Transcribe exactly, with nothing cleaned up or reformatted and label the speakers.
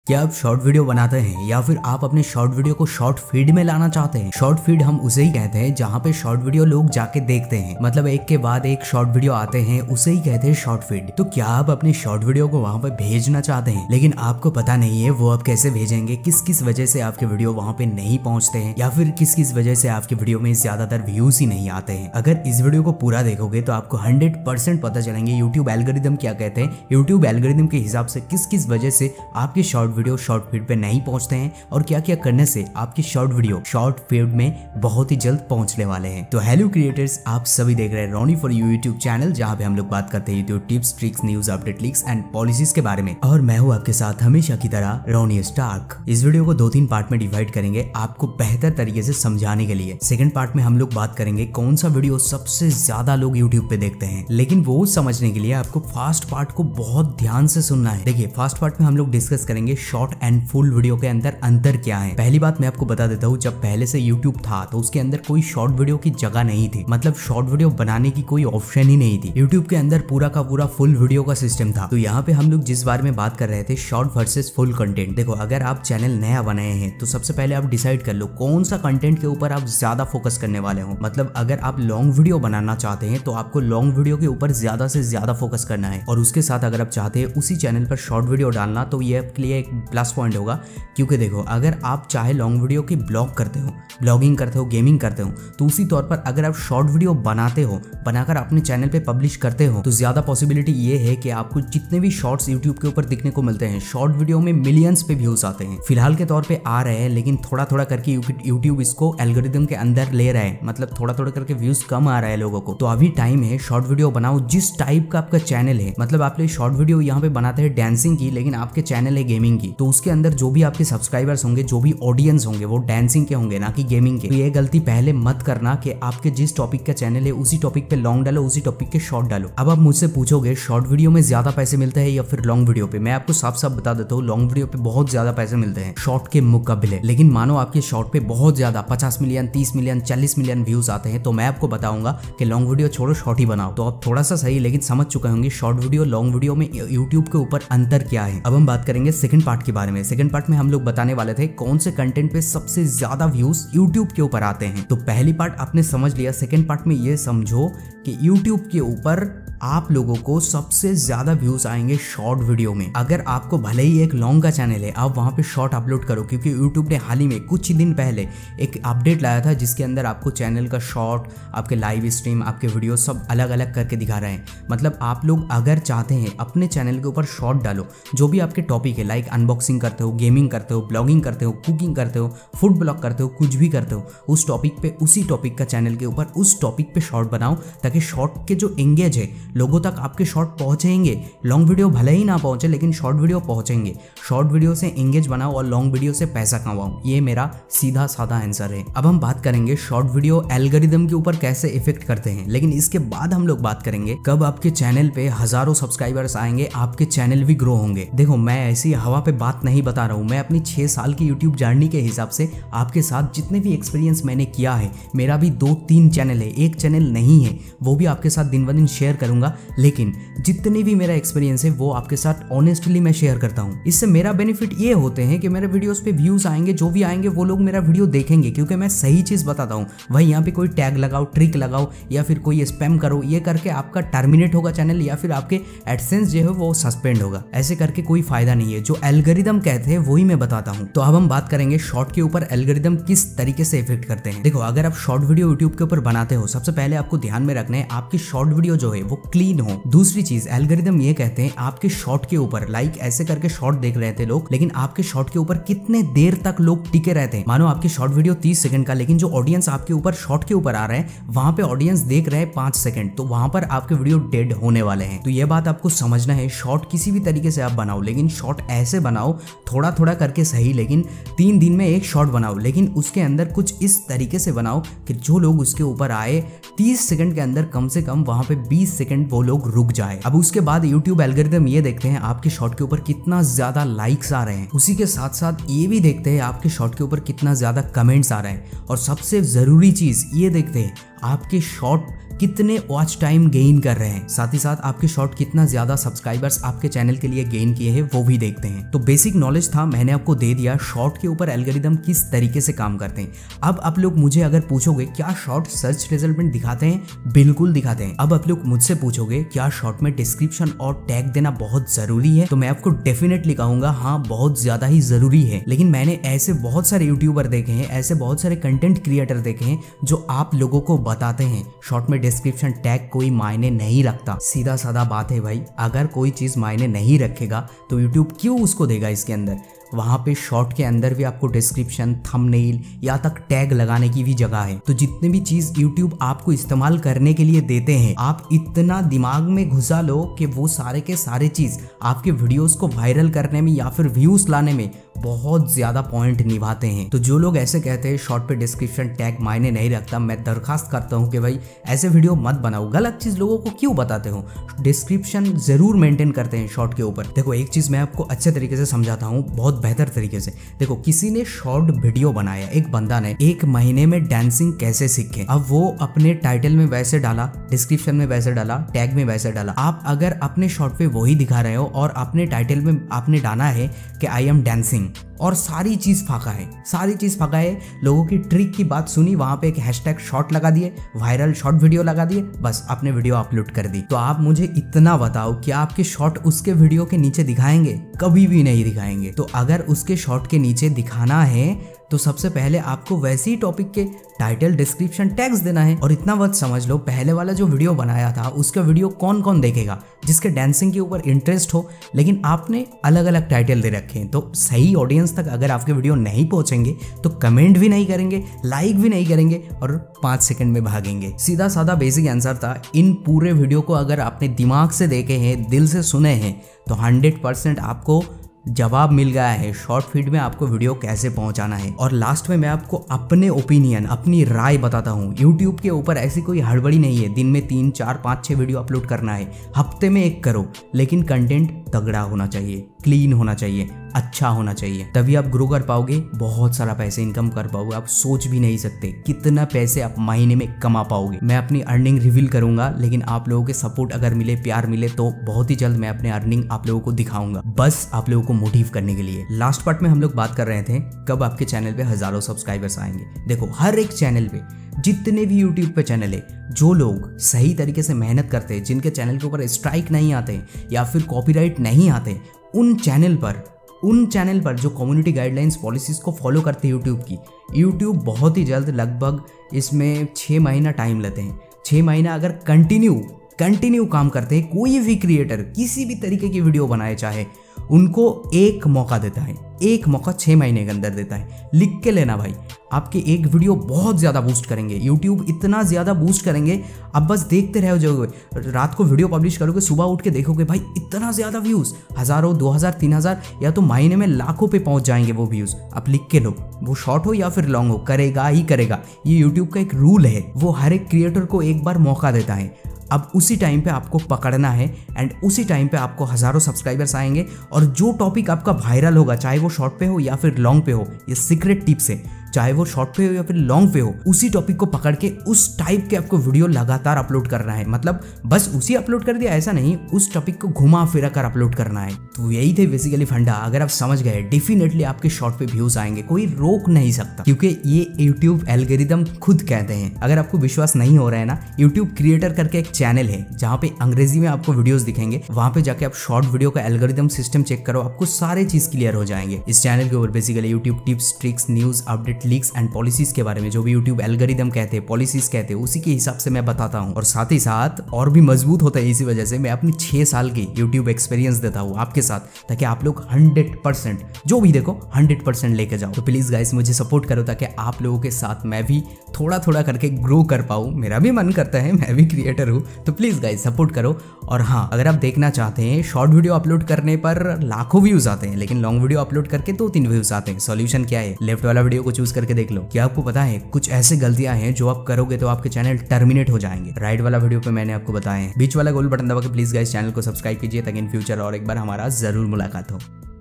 Speaker 1: क्या आप short video बनाते हैं या फिर आप अपने शॉर्ट वीडियो को शॉर्ट फीड में लाना चाहते हैं। शॉर्ट फीड हम उसे ही कहते हैं जहाँ पे शॉर्ट वीडियो लोग जाके देखते हैं, मतलब एक के बाद एक शॉर्ट वीडियो आते हैं, उसे ही कहते हैं शॉर्ट फीड। तो क्या आप अपने शॉर्ट वीडियो को वहाँ पे भेजना चाहते हैं लेकिन आपको पता नहीं है वो आप कैसे भेजेंगे, किस किस वजह से आपके वीडियो वहाँ पे नहीं पहुँचते हैं या फिर किस किस वजह से आपके वीडियो में ज्यादातर व्यूज ही नहीं आते हैं। अगर इस वीडियो को पूरा देखोगे तो आपको हंड्रेड परसेंट पता चलेंगे यूट्यूब एल्गोरिदम क्या कहते हैं, यूट्यूब एल्गोरिदम के हिसाब से किस किस वजह से आपके शॉर्ट वीडियो शॉर्ट फीड नहीं पहुंचते हैं और क्या क्या करने से आपकी शॉर्ट वीडियो शॉर्ट फीड में बहुत ही जल्द पहुंचने वाले हैं। तो हेलो क्रिएटर्स, आप सभी देख रहे हैं Roni for you YouTube channel, जहां पे हम लोग बात करते हैं YouTube tips, tricks, news, update, leaks and policies के बारे में। और मैं हूं आपके साथ हमेशा की तरह रोनी स्टार्क। इस वीडियो को दो तीन पार्ट में डिवाइड करेंगे आपको बेहतर तरीके से समझाने के लिए। सेकंड पार्ट में हम लोग बात करेंगे कौन सा वीडियो सबसे ज्यादा लोग यूट्यूब पे देखते हैं, लेकिन वो समझने के लिए आपको फास्ट पार्ट को बहुत ध्यान से सुनना है। देखिए, फास्ट पार्ट में हम लोग डिस्कस करेंगे शॉर्ट एंड फुल वीडियो के अंदर अंतर क्या है। पहली बात मैं आपको बता देता हूँ, जब पहले से YouTube था तो उसके अंदर कोई शॉर्ट वीडियो की जगह नहीं थी, मतलब शॉर्ट वीडियो बनाने की कोई ऑप्शन ही नहीं थी। YouTube के अंदर पूरा का पूरा फुल वीडियो का सिस्टम था। तो यहाँ पे हम लोग जिस बारे में बात कर रहे थे शॉर्ट वर्सेस फुल कंटेंट। देखो, अगर आप चैनल नया बनाए हैं तो सबसे पहले आप डिसाइड कर लो कौन सा कंटेंट के ऊपर आप ज्यादा फोकस करने वाले हो। मतलब अगर आप लॉन्ग वीडियो बनाना चाहते हैं तो आपको लॉन्ग वीडियो के ऊपर ज्यादा से ज्यादा फोकस करना है, और उसके साथ अगर आप चाहते हैं उसी चैनल पर शॉर्ट वीडियो डालना तो ये आपके लिए एक प्लस पॉइंट होगा। क्योंकि देखो, अगर आप चाहे लॉन्ग वीडियो की ब्लॉग करते हो, ब्लॉगिंग करते हो, गेमिंग करते हो, तो उसी तौर पर अगर आप शॉर्ट वीडियो बनाते हो, बनाकर अपने चैनल पे पब्लिश करते हो, तो ज्यादा पॉसिबिलिटी ये है कि आपको जितने भी शॉर्ट्स यूट्यूब के ऊपर दिखने को मिलते हैं, शॉर्ट वीडियो में मिलियंस पे व्यूज आते हैं। फिलहाल के तौर पे आ रहे हैं, लेकिन थोड़ा थोड़ा करके यूट्यूब इसको एल्गोरिदम के अंदर ले रहा है, मतलब थोड़ा थोड़ा करके व्यूज कम आ रहा है लोगों को। तो अभी टाइम है शॉर्ट वीडियो बनाओ जिस टाइप का आपका चैनल है। मतलब आप शॉर्ट वीडियो यहाँ पे बनाते हैं डांसिंग की, लेकिन आपके चैनल है गेमिंग की, तो उसके अंदर जो भी आपके सब्सक्राइबर्स होंगे, जो भी ऑडियंस होंगे, वो डांसिंग के होंगे ना कि गेमिंग के। तो ये गलती पहले मत करना कि आपके जिस टॉपिक का चैनल है उसी टॉपिक पे लॉन्ग डालो, उसी टॉपिक के शॉर्ट डालो। अब आप मुझसे पूछोगे शॉर्ट वीडियो में ज्यादा पैसे मिलते हैं या फिर लॉन्ग वीडियो पे। मैं आपको साफ साफ बता देता हूँ, लॉन्ग वीडियो पे बहुत ज्यादा पैसे मिलते हैं शॉर्ट के मुकाबले। लेकिन मानो आपके शॉर्ट पे बहुत ज्यादा पचास मिलियन, तीस मिलियन, चालीस मिलियन व्यूज आते हैं, तो मैं आपको बताऊंगा कि लॉन्ग वीडियो छोड़ो, शॉर्ट ही बनाओ। तो आप थोड़ा सा सही लेकिन समझ चुके होंगे शॉर्ट वीडियो लॉन्ग वीडियो में यूट्यूब के ऊपर अंतर क्या है। अब हम बात करेंगे सेकंड पार्ट के बारे में। सेकंड पार्ट में हम लोग बताने वाले थे कौन से कंटेंट पे सबसे ज्यादा व्यूज यूट्यूब के ऊपर आते हैं। तो पहली पार्ट आपने समझ लिया। सेकंड पार्ट में ये समझो कि यूट्यूब के ऊपर आप लोगों को सबसे ज्यादा व्यूज आएंगे शॉर्ट वीडियो में। अगर आपको भले ही एक लॉन्ग का चैनल है, आप वहां पे शॉर्ट अपलोड करो, क्योंकि यूट्यूब ने हाल ही में कुछ ही दिन पहले एक अपडेट लाया था जिसके अंदर आपको चैनल का शॉर्ट, आपके लाइव स्ट्रीम, आपके वीडियो सब अलग अलग करके दिखा रहे हैं। मतलब आप लोग अगर चाहते हैं अपने चैनल के ऊपर शॉर्ट डालो, जो भी आपके टॉपिक है, लाइक अनबॉक्सिंग करते हो, गेमिंग करते हो, ब्लॉगिंग करते हो, कुकिंग करते हो, फूड ब्लॉग करते हो, कुछ भी करते हो, उस टॉपिक पे, उसी टॉपिक का चैनल के ऊपर उस टॉपिक पे शॉर्ट बनाओ, ताकि शॉर्ट के जो एंगेज है लोगों तक आपके शॉर्ट पहुंचेंगे। लॉन्ग वीडियो भले ही ना पहुंचे लेकिन शॉर्ट वीडियो पहुंचेंगे। शॉर्ट वीडियो से एंगेज बनाओ और लॉन्ग वीडियो से पैसा कमाओ, ये मेरा सीधा साधा आंसर है। अब हम बात करेंगे शॉर्ट वीडियो एल्गोरिदम के ऊपर कैसे इफेक्ट करते हैं, लेकिन इसके बाद हम लोग बात करेंगे कब आपके चैनल पे हजारों सब्सक्राइबर्स आएंगे, आपके चैनल भी ग्रो होंगे। देखो, मैं ऐसी हवा पे बात नहीं बता रहा हूँ, मैं अपनी छह साल की यूट्यूब जर्नी के हिसाब से आपके साथ जितने भी एक्सपीरियंस मैंने किया है, मेरा भी दो तीन चैनल है, एक चैनल नहीं है, वो भी आपके साथ दिन ब दिन शेयर करूंगा। लेकिन जितने भी मेरा एक्सपीरियंस है वो आपके साथ ऑनेस्टली मैं शेयर करता हूँ। इससे मेरा बेनिफिट ये होते हैं कि मेरे वीडियोस पे व्यूज आएंगे, जो भी आएंगे वो लोग मेरा वीडियो देखेंगे, क्योंकि मैं सही चीज बताता हूँ। भाई यहाँ पे कोई टैग लगाओ, ट्रिक लगाओ या फिर कोई स्पैम करो, ये करके आपका टर्मिनेट होगा चैनल या फिर आपके एडसेंस जो है वो सस्पेंड होगा। ऐसे करके कोई फायदा नहीं है। जो एल्गोरिदम कहते हैं वही मैं बताता हूँ। तो अब हम बात करेंगे शॉर्ट के ऊपर एल्गोरिदम किस तरीके से इफेक्ट करते हैं। देखो, अगर आप शॉर्ट वीडियो यूट्यूब के ऊपर बनाते हो, सबसे पहले आपको ध्यान में रखना है आपकी शॉर्ट वीडियो जो है वो क्लीन हो। दूसरी चीज, एल्गोरिदम ये कहते हैं आपके शॉर्ट के ऊपर, लाइक ऐसे करके शॉर्ट देख रहे थे लोग, लेकिन आपके शॉर्ट के ऊपर कितने देर तक लोग टिके रहते हैं। मानो आपकी शॉर्ट वीडियो तीस सेकंड का, लेकिन जो ऑडियंस आपके ऊपर शॉर्ट के ऊपर आ रहा है वहां पे ऑडियंस देख रहे हैं पांच सेकंड, तो वहां पर आपके वीडियो डेड होने वाले हैं। तो ये बात आपको समझना है। शॉर्ट किसी भी तरीके से आप बनाओ, लेकिन शॉर्ट ऐसे बनाओ थोड़ा थोड़ा करके सही, लेकिन तीन दिन में एक शॉर्ट बनाओ, लेकिन उसके अंदर कुछ इस तरीके से बनाओ कि जो लोग उसके ऊपर आए तीस सेकंड के अंदर कम से कम वहां पे बीस सेकंड वो लोग रुक जाए। अब उसके बाद यूट्यूब एल्गोरिदम ये देखते हैं आपके शॉर्ट के ऊपर कितना ज्यादा लाइक्स आ रहे हैं, उसी के साथ साथ ये भी देखते हैं आपके शॉर्ट के ऊपर कितना ज्यादा कमेंट्स आ रहे हैं, और सबसे जरूरी चीज ये देखते हैं आपके शॉर्ट कितने वॉच टाइम गेन कर रहे हैं, साथ ही साथ आपके शॉर्ट कितना ज्यादा सब्सक्राइबर्स आपके चैनल के लिए गेन किए हैं वो भी देखते हैं। तो बेसिक नॉलेज था, मैंने आपको दे दिया शॉर्ट के ऊपर एल्गोरिदम किस तरीके से काम करते हैं। अब आप लोग मुझे अगर पूछोगे क्या शॉर्ट सर्च रिजल्ट में दिखाते हैं, बिल्कुल दिखाते हैं। अब आप लोग मुझसे पूछोगे क्या शॉर्ट में डिस्क्रिप्शन और टैग देना बहुत जरूरी है, तो मैं आपको डेफिनेटली कहूंगा हाँ बहुत ज्यादा ही जरूरी है। लेकिन मैंने ऐसे बहुत सारे यूट्यूबर देखे हैं, ऐसे बहुत सारे कंटेंट क्रिएटर देखे हैं जो आप लोगों को बताते हैं शॉर्ट में डिस्क्रिप्शन टैग कोई मायने नहीं रखता। सीधा साधा बात है भाई, अगर कोई चीज मायने नहीं रखेगा तो यूट्यूब क्यों उसको देगा इसके अंदर। वहां पे शॉर्ट के अंदर भी आपको डिस्क्रिप्शन, थंबनेल या तक टैग लगाने की भी जगह है। तो जितने भी चीज यूट्यूब आपको इस्तेमाल करने के लिए देते हैं, आप इतना दिमाग में घुसा लो कि वो सारे के सारे चीज आपके वीडियोस को वायरल करने में या फिर व्यूज लाने में बहुत ज्यादा पॉइंट निभाते हैं। तो जो लोग ऐसे कहते हैं शॉर्ट पे डिस्क्रिप्शन टैग मायने नहीं रखता, मैं दरखास्त करता हूं कि भाई ऐसे वीडियो मत बनाओ, गलत चीज लोगों को क्यों बताते हो। डिस्क्रिप्शन जरूर मेंटेन करते हैं शॉर्ट के ऊपर। देखो एक चीज मैं आपको अच्छे तरीके से समझाता हूँ, बहुत बेहतर तरीके से। देखो किसी ने शॉर्ट वीडियो बनाया, एक बंदा ने एक महीने में डांसिंग कैसे सीखे, अब वो अपने टाइटल में वैसे डाला, डिस्क्रिप्शन में वैसे डाला, टैग में वैसे डाला। आप अगर अपने शॉर्ट पे वही दिखा रहे हो और अपने टाइटल में आपने डाला है कि आई एम डांसिंग और सारी चीज फाका है, सारी चीज फाका है, लोगों की ट्रिक की बात सुनी, वहां पे एक हैशटैग शॉर्ट लगा दिए, वायरल शॉर्ट वीडियो लगा दिए, बस अपने वीडियो अपलोड कर दी। तो आप मुझे इतना बताओ कि आपके शॉर्ट उसके वीडियो के नीचे दिखाएंगे? कभी भी नहीं दिखाएंगे। तो अगर उसके शॉर्ट के नीचे दिखाना है तो सबसे पहले आपको वैसे ही टॉपिक के टाइटल, डिस्क्रिप्शन, टैग्स देना है। और इतना बात समझ लो, पहले वाला जो वीडियो बनाया था उसका वीडियो कौन कौन देखेगा? जिसके डांसिंग के ऊपर इंटरेस्ट हो, लेकिन आपने अलग अलग टाइटल दे रखे हैं। तो सही ऑडियंस तक अगर आपके वीडियो नहीं पहुंचेंगे तो कमेंट भी नहीं करेंगे, लाइक भी नहीं करेंगे और पांच सेकंड में भागेंगे। सीधा साधा बेसिक आंसर था। इन पूरे वीडियो को अगर आपने दिमाग से देखे हैं, दिल से सुने हैं, तो हंड्रेड परसेंट आपको जवाब मिल गया है शॉर्ट फीड में आपको वीडियो कैसे पहुंचाना है। और लास्ट में मैं आपको अपने ओपिनियन, अपनी राय बताता हूँ। यूट्यूब के ऊपर ऐसी कोई हड़बड़ी नहीं है, दिन में तीन चार पाँच छः वीडियो अपलोड करना है, हफ्ते में एक करो, लेकिन कंटेंट तगड़ा होना चाहिए, क्लीन होना चाहिए, अच्छा होना चाहिए, तभी आप ग्रो कर पाओगे, बहुत सारा पैसे इनकम कर पाओगे। आप सोच भी नहीं सकते कितना पैसे आप महीने में कमा पाओगे। मैं अपनी अर्निंग रिवील करूंगा, लेकिन आप लोगों के सपोर्ट अगर मिले, प्यार मिले, तो बहुत ही जल्द मैं अपने अर्निंग आप लोगों को दिखाऊंगा, बस आप लोगों को मोटिव करने के लिए। लास्ट पार्ट में हम लोग बात कर रहे थे कब आपके चैनल पे हजारों सब्सक्राइबर्स आएंगे। देखो हर एक चैनल पे, जितने भी यूट्यूब पे चैनल है, जो लोग सही तरीके से मेहनत करते हैं, जिनके चैनल के ऊपर स्ट्राइक नहीं आते या फिर कॉपीराइट नहीं आते, उन चैनल पर उन चैनल पर जो कम्युनिटी गाइडलाइंस पॉलिसीज को फॉलो करते हैं यूट्यूब की, यूट्यूब बहुत ही जल्द, लगभग इसमें छः महीना टाइम लेते हैं। छः महीना अगर कंटिन्यू कंटिन्यू काम करते हैं, कोई भी क्रिएटर किसी भी तरीके की वीडियो बनाए, चाहे उनको एक मौका देता है, एक मौका छः महीने के अंदर देता है। लिख के लेना भाई, आपके एक वीडियो बहुत ज़्यादा बूस्ट करेंगे, यूट्यूब इतना ज़्यादा बूस्ट करेंगे, अब बस देखते रह जाओगे। रात को वीडियो पब्लिश करोगे, सुबह उठ के देखोगे भाई इतना ज़्यादा व्यूज़, हज़ारों, दो हज़ार, तीन हज़ार या तो महीने में लाखों पे पहुंच जाएंगे वो व्यूज़। आप लिख के लो, वो शॉर्ट हो या फिर लॉन्ग हो, करेगा ही करेगा। ये यूट्यूब का एक रूल है, वो हर एक क्रिएटर को एक बार मौका देता है। अब उसी टाइम पे आपको पकड़ना है एंड उसी टाइम पे आपको हजारों सब्सक्राइबर्स आएंगे। और जो टॉपिक आपका वायरल होगा, चाहे वो शॉर्ट पे हो या फिर लॉन्ग पे हो, ये सीक्रेट टिप्स है, चाहे वो शॉर्ट पे हो या फिर लॉन्ग पे हो, उसी टॉपिक को पकड़ के उस टाइप के आपको वीडियो लगातार अपलोड करना है। मतलब बस उसी अपलोड कर दिया ऐसा नहीं, उस टॉपिक को घुमा फिरा कर अपलोड करना है। तो यही थे बेसिकली फंडा। अगर आप समझ गए, डेफिनेटली आपके शॉर्ट पे व्यूज आएंगे, कोई रोक नहीं सकता, क्योंकि ये यूट्यूब एल्गोरिदम खुद कहते हैं। अगर आपको विश्वास नहीं हो रहा है ना, यूट्यूब क्रिएटर करके एक चैनल है जहाँ पे अंग्रेजी में आपको वीडियोस दिखेंगे, वहां पे जाके आप शॉर्ट वीडियो का एल्गोरिदम सिस्टम चेक करो, आपको सारे चीज क्लियर हो जाएंगे। इस चैनल के ऊपर basically YouTube tips, tricks, news, update, leaks and policies के बारे में, जो भी यूट्यूब एल्गोरिदम कहते हैं, पॉलिसीज कहते हैं, उसी के हिसाब से मैं बताता हूँ। और साथ ही साथ और भी मजबूत होता है, इसी वजह से मैं अपनी छह साल की यूट्यूब एक्सपीरियंस देता हूँ आपके साथ, ताकि आप लोग हंड्रेड परसेंट जो भी देखो हंड्रेड परसेंट लेके जाओ। तो प्लीज गाइस मुझे सपोर्ट करो, ताकि आप लोगों के साथ मैं भी थोड़ा थोड़ा करके ग्रो कर पाऊँ। मेरा भी मन करता है, मैं भी क्रिएटर हूँ, तो प्लीज गाइस सपोर्ट करो। और हाँ, अगर आप देखना चाहते हैं, शॉर्ट वीडियो अपलोड करने पर लाखों व्यूज आते हैं, लेकिन लॉन्ग वीडियो अपलोड करके दो तीन व्यूज आते हैं। सॉल्यूशन क्या है? लेफ्ट वाला वीडियो को चूज करके देख लो। क्या आपको पता है कुछ ऐसे गलतियां हैं जो आप करोगे तो आपके चैनल टर्मिनेट हो जाएंगे? राइट वाला वीडियो पे मैंने आपको बताया है। बीच वाला गोल बटन दबा के प्लीज गाइस चैनल को सब्सक्राइब कीजिए, ताकि इन फ्यूचर और एक बार हमारा जरूर मुलाकात हो।